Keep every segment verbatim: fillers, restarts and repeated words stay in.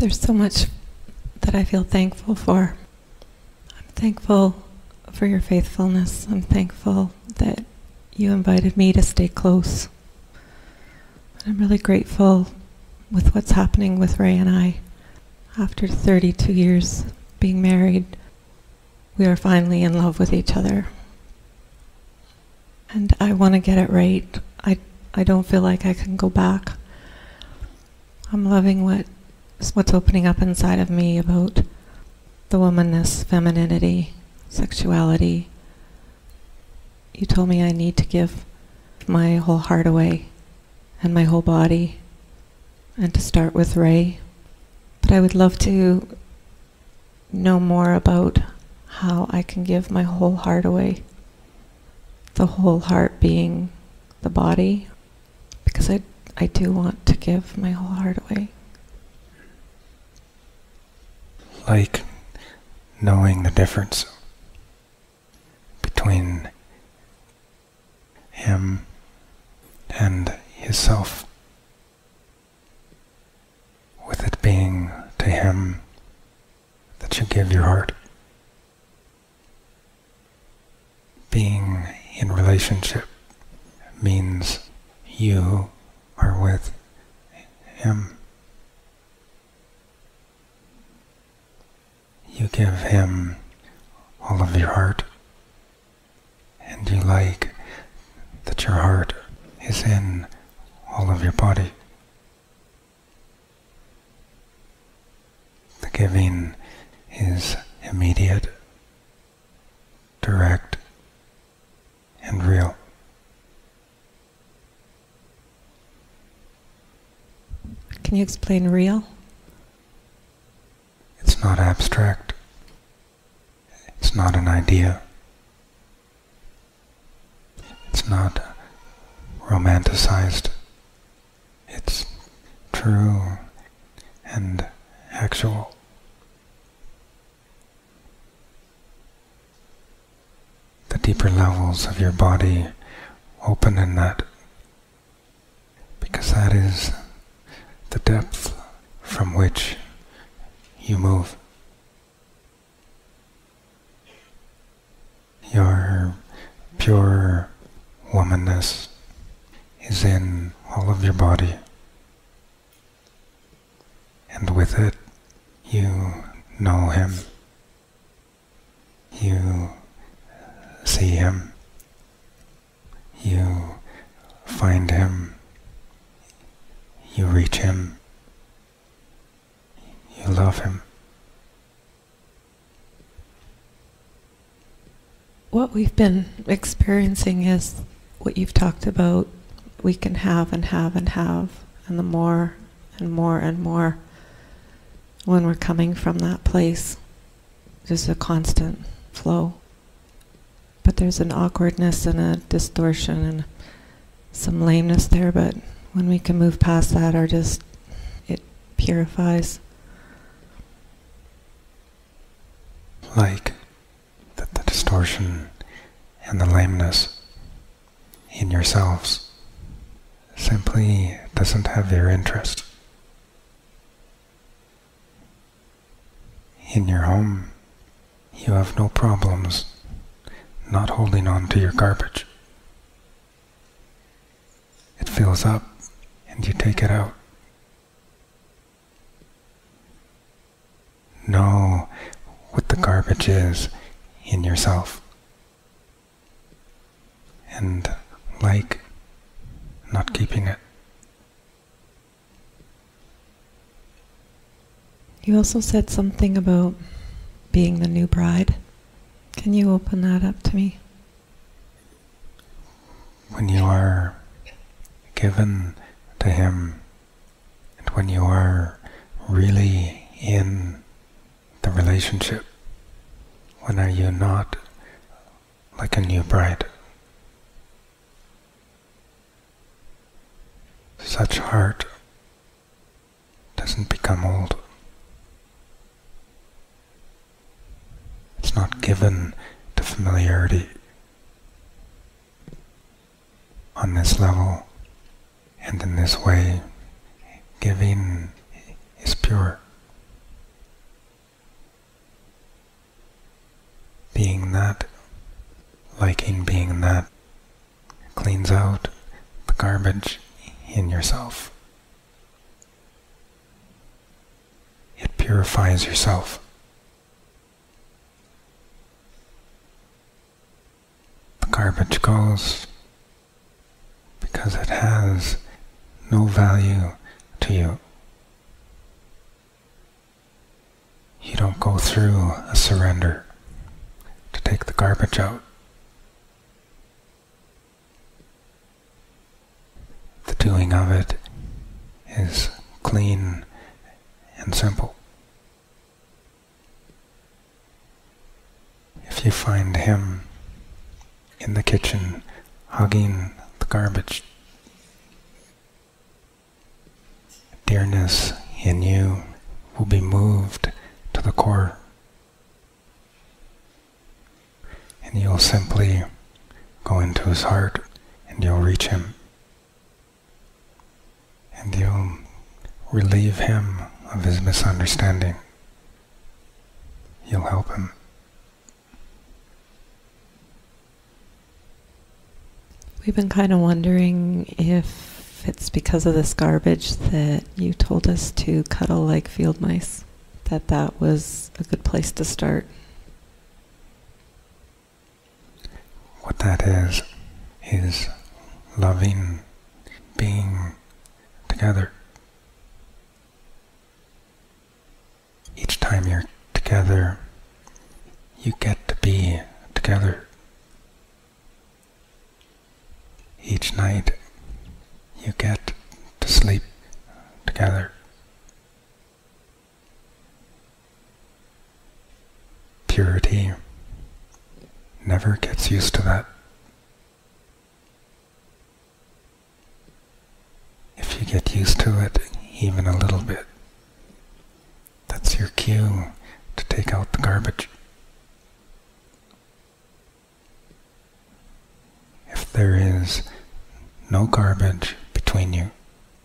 There's so much that I feel thankful for. I'm thankful for your faithfulness. I'm thankful that you invited me to stay close. I'm really grateful with what's happening with Ray and I. After thirty-two years being married, we are finally in love with each other. And I want to get it right. I, I don't feel like I can go back. I'm loving what what's opening up inside of me about the womanness, femininity, sexuality. You told me I need to give my whole heart away and my whole body, and to start with Ray. But I would love to know more about how I can give my whole heart away. The whole heart being the body, because I, I do want to give my whole heart away. Like knowing the difference between him and his self, with it being to him that you give your heart. Being in relationship means you are with him. You give him all of your heart, and you like that your heart is in all of your body. The giving is immediate, direct, and real. Can you explain real? It's not abstract. It's not an idea. It's not romanticized. It's true and actual. The deeper levels of your body open in that, because that is the depth from which you move. Your pure womanness is in all of your body, and with it you know him, you see him, you find him, you reach him, you love him. What we've been experiencing is what you've talked about. We can have and have and have, and the more and more and more, when we're coming from that place, there's a constant flow. But there's an awkwardness and a distortion and some lameness there, but when we can move past that, or just, it purifies. Like that the distortion and the lameness in yourselves simply doesn't have your interest. In your home, you have no problems not holding on to your garbage. It fills up and you take it out. Know what the garbage is in yourself, and like not keeping it. You also said something about being the new bride. Can you open that up to me? When you are given to him, and when you are really in the relationship, when are you not like a new bride? Such heart doesn't become old. It's not given to familiarity. On this level and in this way, giving is pure. being that, liking being that, cleans out the garbage in yourself. It purifies yourself. The garbage goes because it has no value to you. You don't go through a surrender to take the garbage out. The doing of it is clean and simple. If you find him in the kitchen hugging the garbage, dearness in you will be moved to the core, and you'll simply go into his heart and you'll reach him, and you'll relieve him of his misunderstanding. You'll help him. We've been kind of wondering if it's because of this garbage that you told us to cuddle like field mice, that that was a good place to start. What that is, is loving being together. Each time you're together, you get to be together. Each night, you get to sleep together. Purity never gets used to that. If you get used to it even a little bit, that's your cue to take out the garbage. If there is no garbage between you,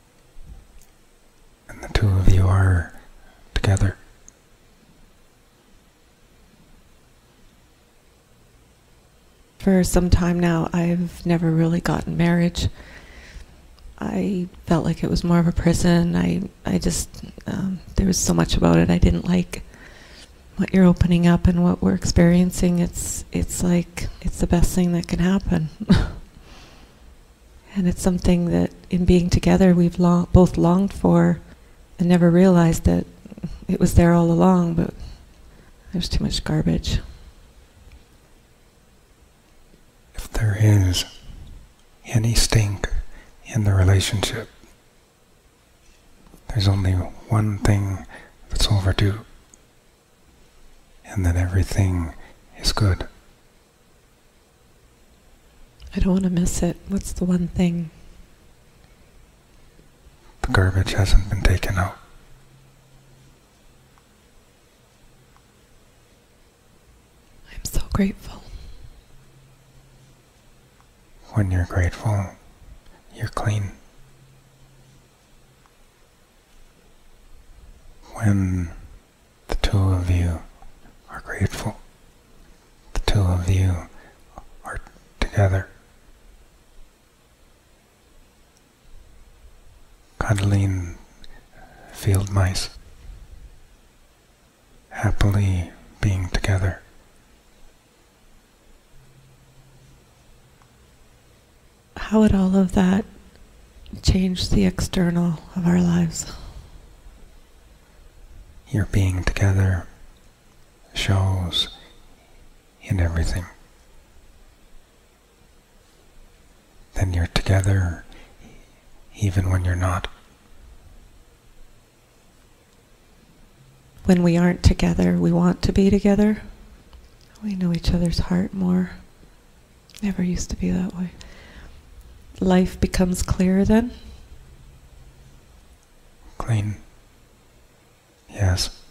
and the two of you are together, for some time now, I've never really gotten marriage. I felt like it was more of a prison. I, I just, um, there was so much about it I didn't like. What you're opening up and what we're experiencing, it's, it's like, it's the best thing that can happen. And it's something that, in being together, we've long, both longed for and never realized that it was there all along, but there's too much garbage. If there is any stink in the relationship, there's only one thing that's overdue, and then everything is good. I don't want to miss it. What's the one thing? The garbage hasn't been taken out. I'm so grateful. When you're grateful, you're clean. When the two of you are grateful, the two of you are together, cuddling field mice, happily being together. How would all of that change the external of our lives? Your being together shows in everything. Then you're together even when you're not. When we aren't together, we want to be together. We know each other's heart more. Never used to be that way. Life becomes clearer then? Clean. Yes.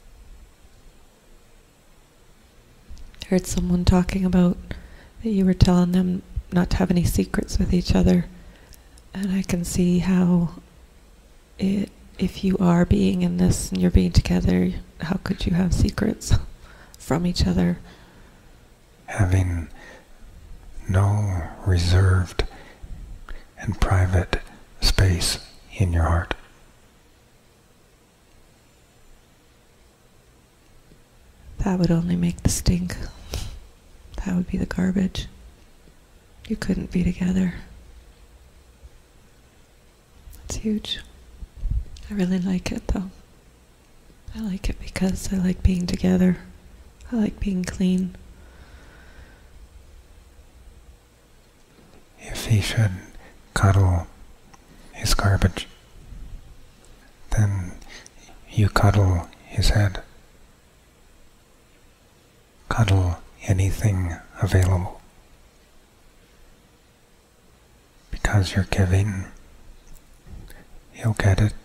I heard someone talking about that you were telling them not to have any secrets with each other. And I can see how it, if you are being in this and you're being together, how could you have secrets from each other? having no reserved and private space in your heart. That would only make the stink. That would be the garbage. You couldn't be together. That's huge. I really like it though. I like it because I like being together. I like being clean. If he should cuddle his garbage, then you cuddle his head. Cuddle anything available. Because you're giving, he'll get it.